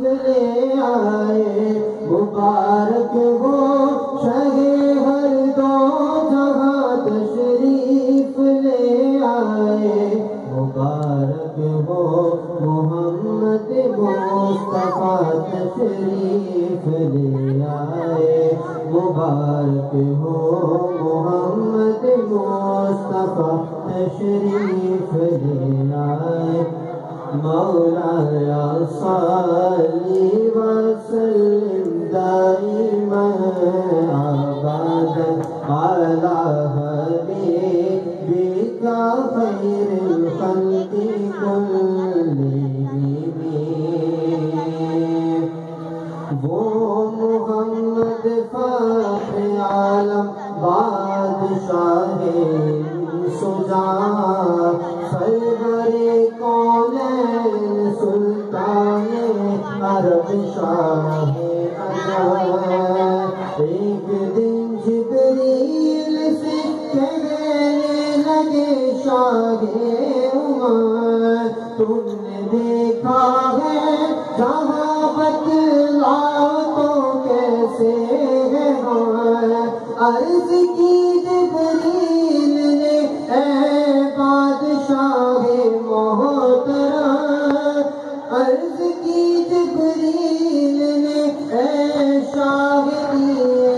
لے آئے مبارک ہو شہ ہر دو جہاں تشریف لے آئے مبارک ہو محمد مصطفیٰ تشریف لے آئے مبارک ہو محمد مصطفیٰ تشریف لے آئے مولانا صلی وسلم دائما ابدا علی حبیبک خیر الخلق کلہم وہ محمد فخر عالم بادشاہ سجاں سرور کونین سلطان عرب شاہ ایک دن جبریل سے کہنے لگے شاہ عمر تم نے دیکھا ہے جہاں بتلاؤ تو کیسے ہے عرض کی جبریل نے اے بادشاہ محترم عرض کی جبریل نے اے شاہدی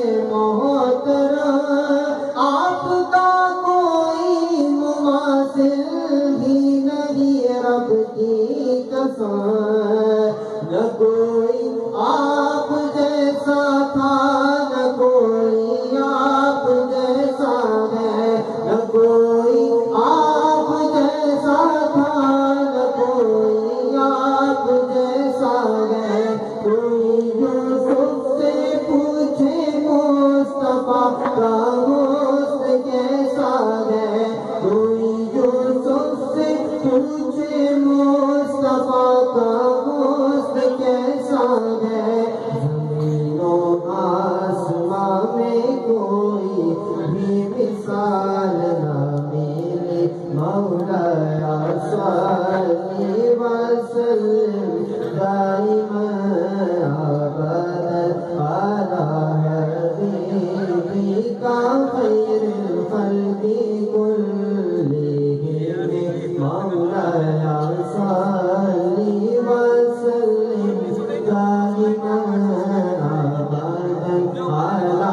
محترم آپ کا کوئی مماثل بھی نہیں رب کی قسم نہ کوئی آپ جیسا تھا نہ کوئی آپ جیسا ہے نہ کوئی آپ جیسا تھا نہ کوئی آپ جیسا ہے کوئی یوسف سے پوچھے مصطفیٰ کا حسن کیسا ہے کوئی یوسف سے پوچھے مصطفیٰ کا حسن کیسا ہے زمین و آسمان میں کوئی بھی مثال نہ ملے مولانا صلی وسلم دائما ابدا علی حبیبک خیر الخلق کلہم مولانا صلی وسلم دائما ابدا علی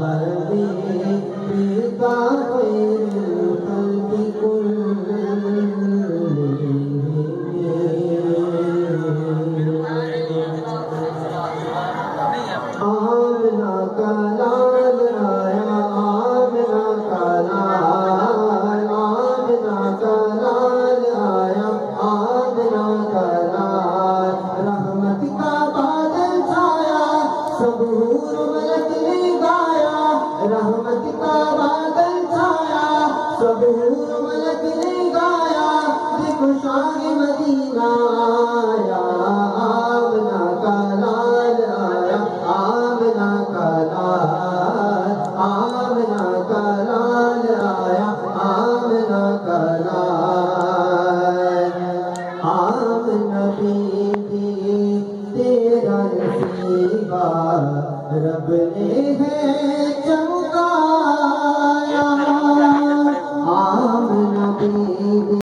حبیبک خیر الخلق آمنہ کا لال آیا آمنہ کا لال آمنہ کا لال آیا آمنہ کا لال رحمت کا بادل چھایا سب حور ملک نے گایا رحمت کا بادل چھایا سب حور ملک نے گایا دیکھو شاہ مدینہ آیا آمنہ کا لال آیا آمنہ کا لال آمنہ کا لال آیا آمنہ کا لال آمنہ بی بی تیرا نصیبہ رب نے ہے